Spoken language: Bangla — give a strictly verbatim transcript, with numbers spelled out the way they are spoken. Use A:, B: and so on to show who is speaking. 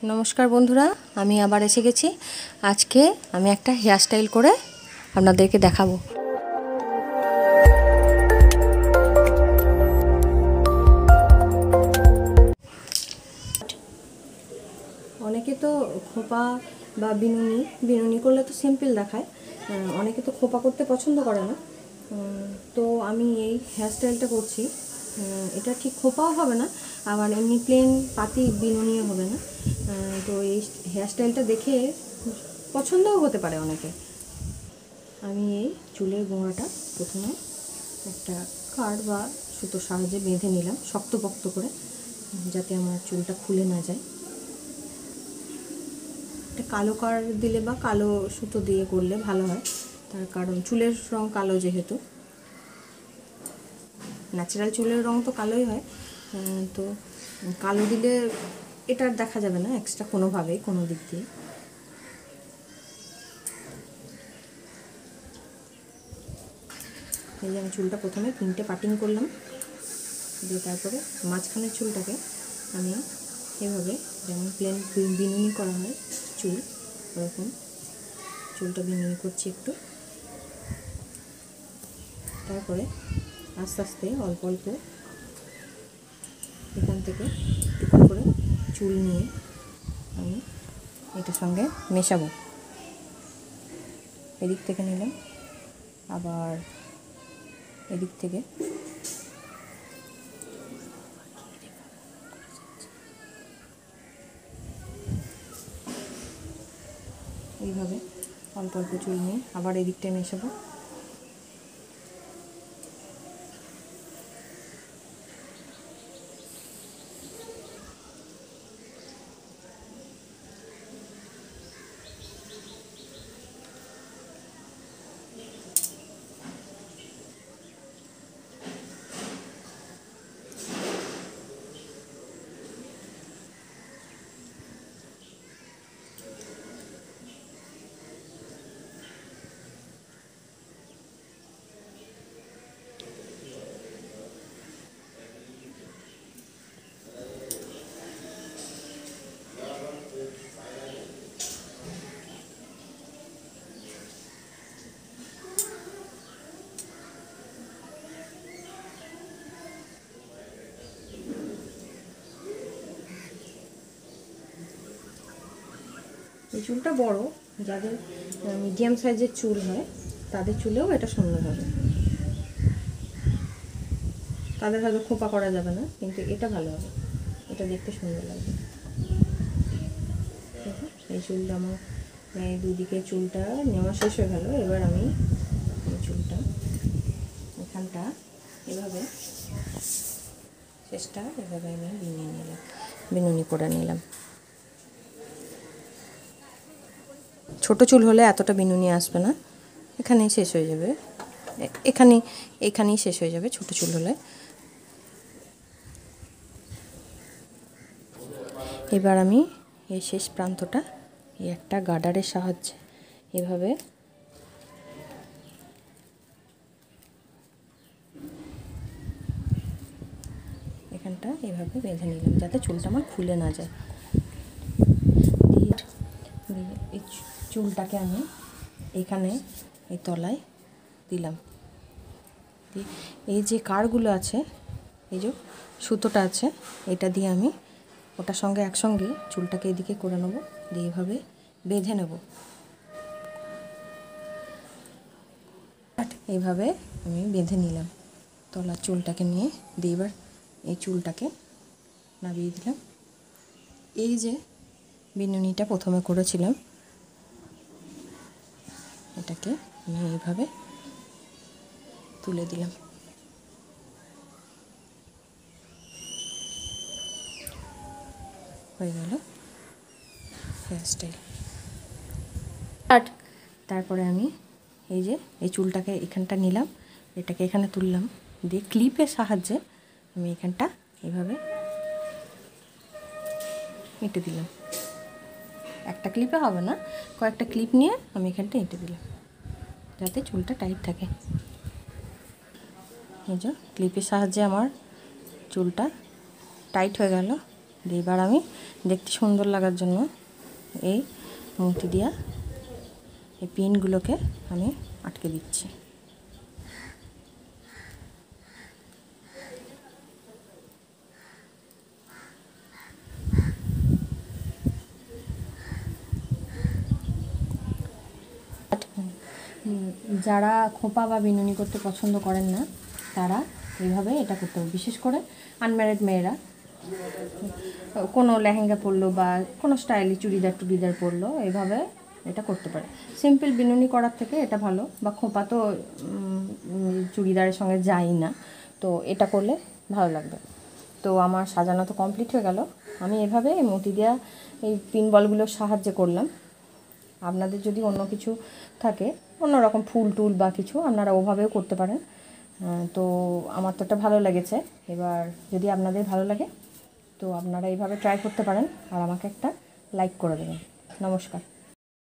A: নমস্কার বন্ধুরা, আমি আবার এসে গেছি। আজকে আমি একটা হেয়ার স্টাইল করে আপনাদেরকে দেখাবো। অনেকে তো খোপা বা বিনুনি বিনুনি করলে তো সিম্পল দেখায়, অনেকে তো খোপা করতে পছন্দ করে না। তো আমি এই হেয়ার স্টাইলটা করছি। এটা ঠিক খোপাও হবে না, আবার এমনি প্লেন পাতি বিনুনিও হবে না। তো এই হেয়ার স্টাইলটা দেখে পছন্দও হতে পারে অনেকে। আমি এই চুলের গোড়াটা প্রথমে একটা কার্ড বা সুতোর সাহায্যে বেঁধে নিলাম শক্তপোক্ত করে, যাতে আমার চুলটা খুলে না যায়। একটা কালো কার্ড দিলে বা কালো সুতো দিয়ে করলে ভালো হয়, তার কারণ চুলের রং কালো, যেহেতু ন্যাচারাল চুলের রং তো কালোই হয়। তো কালো দিলে এটা দেখা যাবে না এক্সট্রা কোনোভাবেই, কোনো দিক দিয়ে। এই যে আমি চুলটা প্রথমে তিনটে পাটিং করলাম, দিয়ে তারপরে মাঝখানের চুলটাকে আমি এভাবে, যেমন প্লেন বিনুনি করা হয় চুল, ওরকম চুলটা বিনুনি করছি একটু। তারপরে আস্তে আস্তে অল্প অল্প এখান থেকে একটু করে চুল নিয়ে আমি এটার সঙ্গে মেশাবো। এদিক থেকে নিলাম, আবার এদিক থেকে এইভাবে অল্প অল্প চুল নিয়ে আবার এদিকটায় মেশাবো। এই চুলটা বড়, যাদের মিডিয়াম সাইজের চুল হয় তাদের চুলেও এটা সুন্দর হবে। তাদের হয়তো খোপা করা যাবে না, কিন্তু এটা ভালো হবে, এটা দেখতে সুন্দর লাগবে। এই চুলটা আমার দুদিকে চুলটা নেওয়া শেষ হয়ে গেল। এবার আমি এই চুলটা এখানটা এভাবে শেষটা এভাবে আমি বিনিয়ে নিলাম, বিনুনি করে নিলাম। ছোট চুল হলে এতটা বিনুনি আসবে না, এখানেই শেষ হয়ে যাবে, এখানেই এখানেই শেষ হয়ে যাবে ছোট চুল হলে। এবার আমি এই শেষ প্রান্তটা এই একটা গার্ডারের সাহায্যে এভাবে এখানটা এভাবে বেঁধে নিলাম, যাতে চুলটা আমার খুলে না যায়। দিয়ে দিয়ে এই চুলটাকে আমি এখানে এই তলায় দিলাম। দিয়ে এই যে কারগুলো আছে, এই যে সুতোটা আছে, এটা দিয়ে আমি ওটার সঙ্গে একসঙ্গে চুলটাকে এদিকে করে নেব, দিয়ে এভাবে বেঁধে নেব। এইভাবে আমি বেঁধে নিলাম তলার চুলটাকে নিয়ে, দিয়ে এবার এই চুলটাকে নামিয়ে দিলাম। এই যে বিনুনিটা প্রথমে করেছিলাম, এটাকে আমি এইভাবে তুলে দিলাম। হয়ে গেল হেয়ার স্টাইল। তারপরে আমি এই যে এই চুলটাকে এখানটা নিলাম, এটাকে এখানে তুললাম, দিয়ে ক্লিপের সাহায্যে আমি এখানটা এইভাবে এঁটে দিলাম। একটা ক্লিপে হবে না, কয়েকটা ক্লিপ নিয়ে আমি এখানটা এঁটে দিলাম, যাতে চুলটা টাইট থাকে। এই যে ক্লিপের সাহায্যে আমার চুলটা টাইট হয়ে গেল। দিয়ে এবার আমি দেখতে সুন্দর লাগার জন্য এই মতি দিয়া এই পিনগুলোকে আমি আটকে দিচ্ছি। যারা খোপা বা বিনুনি করতে পছন্দ করেন না তারা এইভাবে এটা করতে হবে। বিশেষ করে আনম্যারিড মেয়েরা কোনো লেহেঙ্গা পরলো বা কোনো স্টাইলি চুড়িদার টুড়িদার পরলো এইভাবে এটা করতে পারে। সিম্পল বিনুনি করার থেকে এটা ভালো, বা খোপা তো চুড়িদারের সঙ্গে যায় না, তো এটা করলে ভালো লাগবে। তো আমার সাজানো তো কমপ্লিট হয়ে গেল। আমি এভাবে মতি দেওয়া এই পিন বলগুলোর সাহায্যে করলাম। আপনাদের যদি অন্য কিছু থাকে, অন্য রকম ফুল টুল বা কিছু, আপনারা ওভাবেও করতে পারেন। তো আমার তো এটা ভালো লেগেছে। এবার যদি আপনাদের ভালো লাগে তো আপনারা এইভাবে ট্রাই করতে পারেন, আর আমাকে একটা লাইক করে দেবেন। নমস্কার।